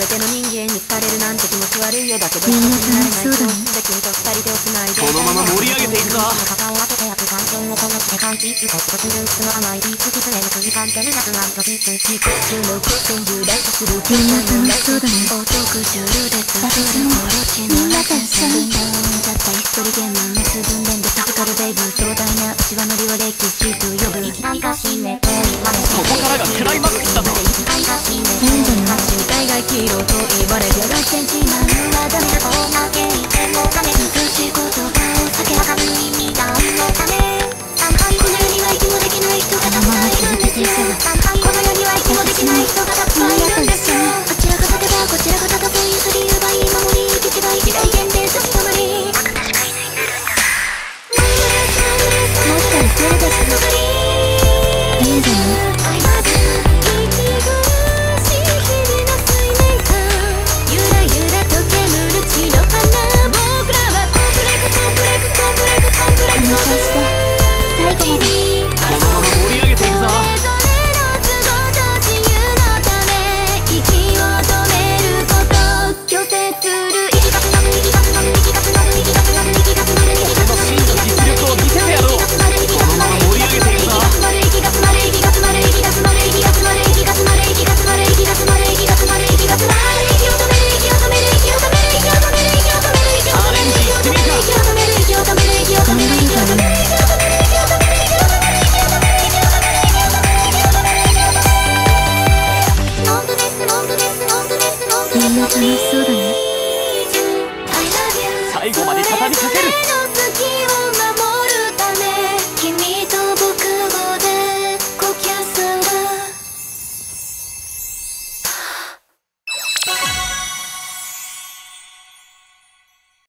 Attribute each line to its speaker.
Speaker 1: 手の人間に疲れるなんて気持ち悪いよだけど
Speaker 2: みんな楽しそうだね。
Speaker 1: で君と二人手をつないで
Speaker 3: このまま盛り上げていくぞ。
Speaker 2: みんな楽しそうだね。私もみんなと一緒に。
Speaker 3: ここからがクライマックスだぞ。
Speaker 2: いいんじゃない？
Speaker 1: 海外ヒーローと言われてるセンチマンはダメだと投げてもダメ美しい言葉を避けはる意味があるのかね。この世には息もできない人がたくさんいるんですよ。この世には息もできない人がたくさんいるんですよ。こちらが立てばこちらが立たず譲り奪い守り生き違い時代限定差し止まりもしかしてるですいいんじゃない？楽しそうだね。
Speaker 3: 最後まで畳みかける。